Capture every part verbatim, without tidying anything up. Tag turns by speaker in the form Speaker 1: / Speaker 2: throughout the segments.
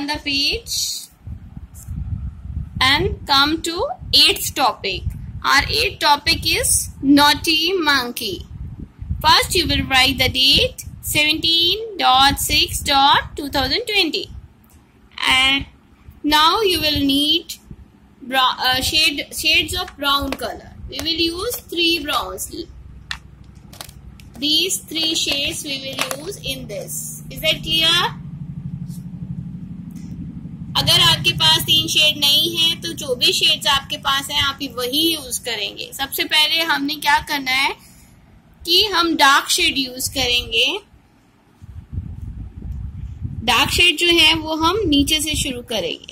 Speaker 1: the page and come to eighth topic. Our eighth topic is naughty monkey. First you will write the date seventeen six twenty twenty, and now you will need brown, uh, shade shades of brown color. We will use three browns. These three shades we will use in this. Is that clear? अगर आपके पास तीन shade नहीं है तो जो भी shades आपके पास है आप वही यूज करेंगे. सबसे पहले हमने क्या करना है कि हम डार्क शेड यूज करेंगे. डार्क शेड जो है वो हम नीचे से शुरू करेंगे.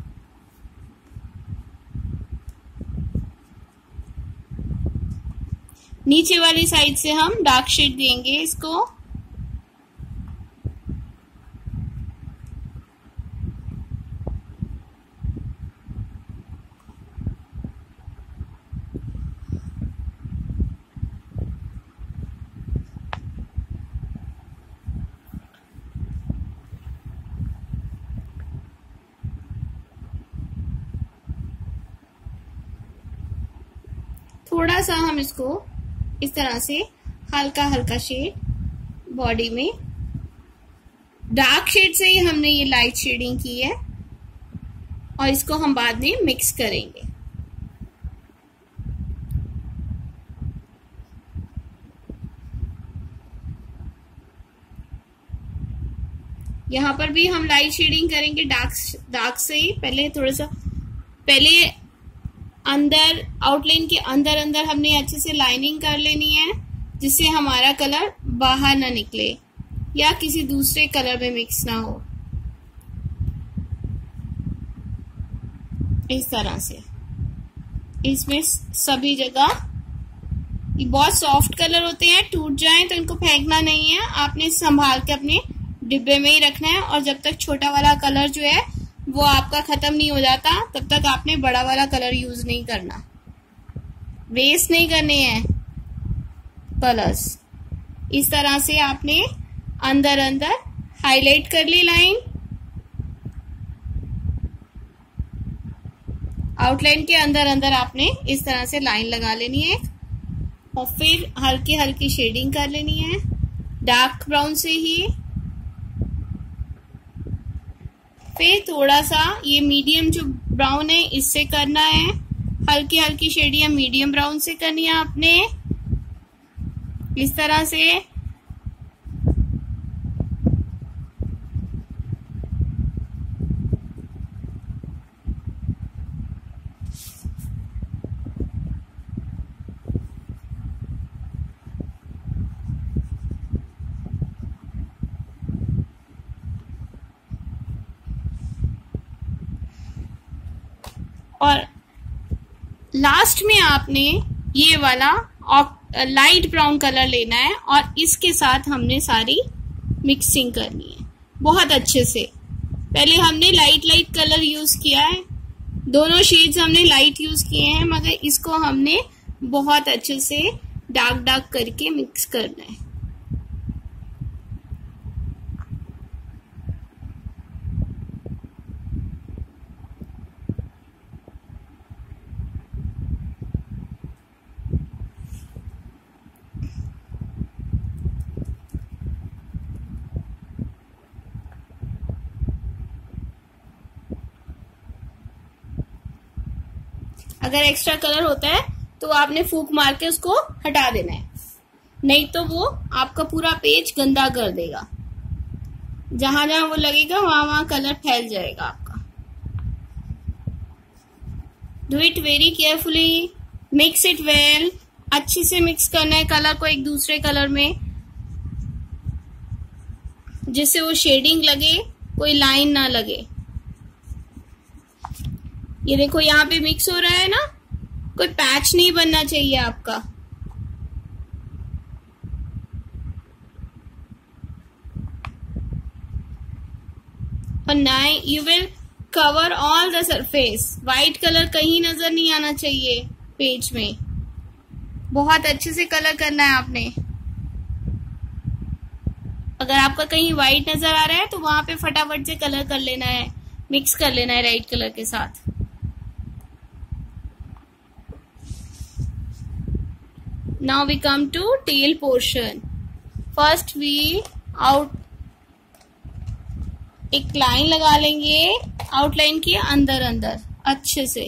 Speaker 1: नीचे वाली साइड से हम डार्क शेड देंगे इसको. थोड़ा सा हम इसको इस तरह से हल्का हल्का शेड बॉडी में. डार्क शेड से ही हमने ये लाइट शेडिंग की है और इसको हम बाद में मिक्स करेंगे. यहां पर भी हम लाइट शेडिंग करेंगे डार्क डार्क से ही. पहले थोड़ा सा पहले अंदर आउटलाइन के अंदर अंदर हमने अच्छे से लाइनिंग कर लेनी है जिससे हमारा कलर बाहर ना निकले या किसी दूसरे कलर में मिक्स ना हो. इस तरह से इसमें सभी जगह. ये बहुत सॉफ्ट कलर होते हैं, टूट जाएं तो इनको फेंकना नहीं है, आपने संभाल के अपने डिब्बे में ही रखना है. और जब तक छोटा वाला कलर जो है वो आपका खत्म नहीं हो जाता तब तक आपने बड़ा वाला कलर यूज नहीं करना. वेस्ट नहीं करने हैं कलर्स. इस तरह से आपने अंदर अंदर हाईलाइट कर ली लाइन. आउटलाइन के अंदर अंदर आपने इस तरह से लाइन लगा लेनी है और फिर हल्की हल्की शेडिंग कर लेनी है डार्क ब्राउन से ही. फिर थोड़ा सा ये मीडियम जो ब्राउन है इससे करना है. हल्की हल्की शेडियां मीडियम ब्राउन से करनी है आपने इस तरह से. और लास्ट में आपने ये वाला लाइट ब्राउन कलर लेना है और इसके साथ हमने सारी मिक्सिंग करनी है बहुत अच्छे से. पहले हमने लाइट लाइट कलर यूज किया है, दोनों शेड्स हमने लाइट यूज किए हैं, मगर इसको हमने बहुत अच्छे से डार्क डार्क करके मिक्स करना है. अगर एक्स्ट्रा कलर होता है तो आपने फूंक मार के उसको हटा देना है, नहीं तो वो आपका पूरा पेज गंदा कर देगा. जहां जहां वो लगेगा वहां वहां कलर फैल जाएगा आपका. Do it very carefully, mix it well. अच्छे से मिक्स करना है कलर को एक दूसरे कलर में जिससे वो शेडिंग लगे, कोई लाइन ना लगे. ये देखो यहाँ पे मिक्स हो रहा है ना, कोई पैच नहीं बनना चाहिए आपका. और nine you will cover all the surface. White colour कहीं नजर नहीं आना चाहिए पेज में. बहुत अच्छे से कलर करना है आपने. अगर आपका कहीं व्हाइट नजर आ रहा है तो वहां पे फटाफट से कलर कर लेना है. मिक्स कर लेना है रेड कलर के साथ। Now we come to tail portion. First we out एक लाइन लगा लेंगे आउटलाइन के अंदर अंदर अच्छे से,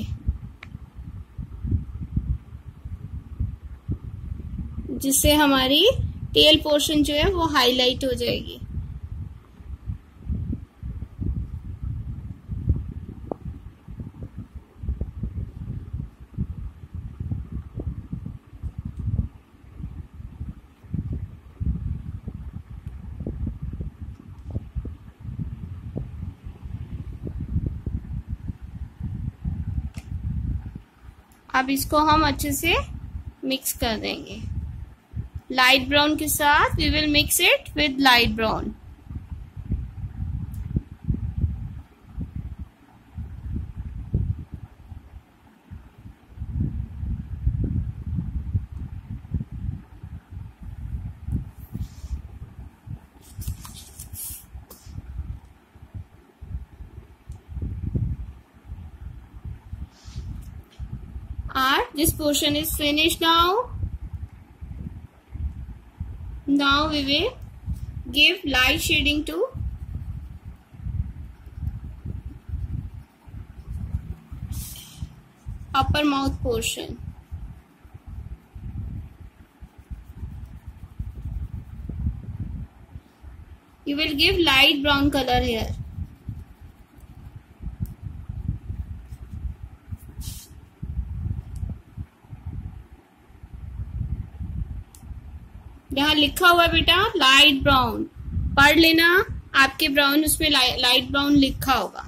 Speaker 1: जिससे हमारी टेल पोर्शन जो है वो हाईलाइट हो जाएगी। अब इसको हम अच्छे से मिक्स कर देंगे लाइट ब्राउन के साथ। We will mix it with light brown. Our this portion is finished now. Now we will give light shading to upper mouth portion. You will give light brown color here. यहाँ लिखा हुआ है बेटा light brown, पढ़ लेना, आपके brown उसमें light brown लिखा होगा।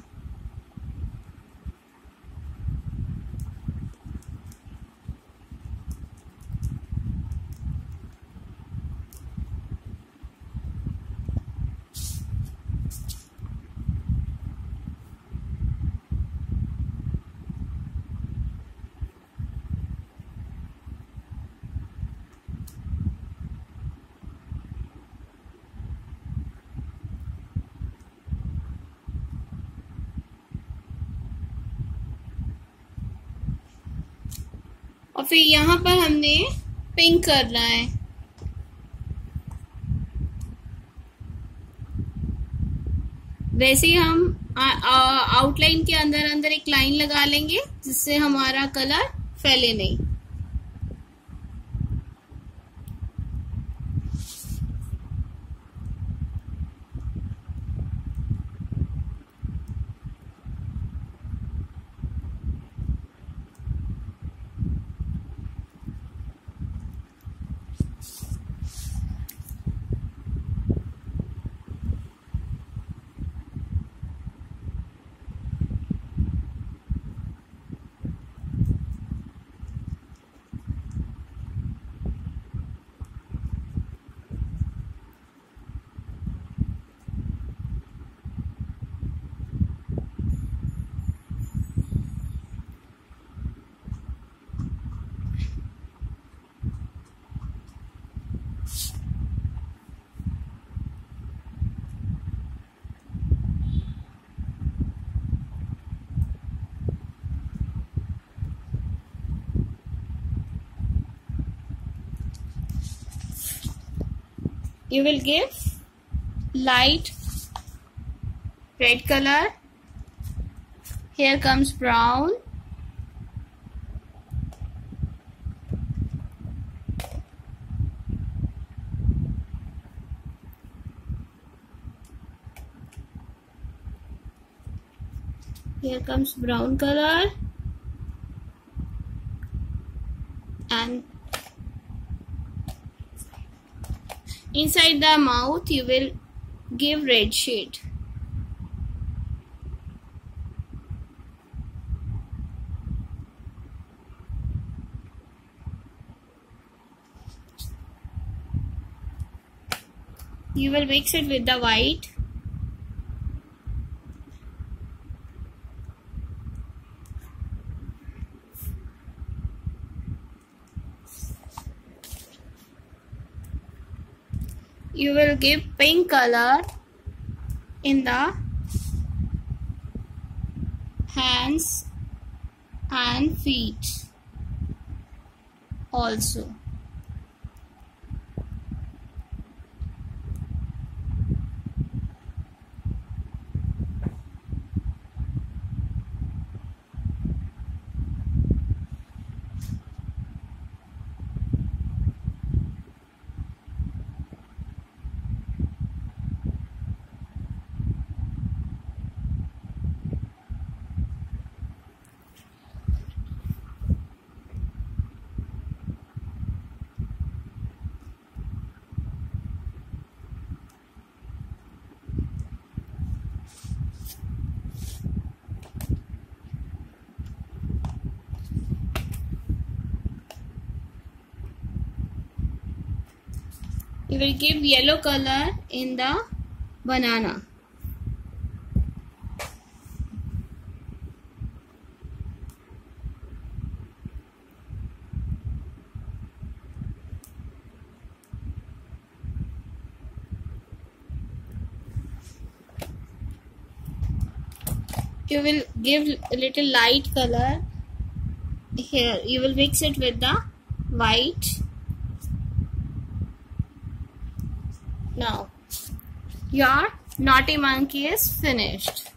Speaker 1: और फिर यहाँ पर हमने पिंक करना है। वैसे ही हम आउटलाइन के अंदर अंदर एक लाइन लगा लेंगे जिससे हमारा कलर फैले नहीं। You will give light red color. Here comes brown. Here comes brown color. And inside the mouth you will give red shade. You will mix it with the white. You will give pink color in the hands and feet also. You will give yellow color in the banana. You will give a little light color here. You will mix it with the white. Now, your naughty monkey is finished.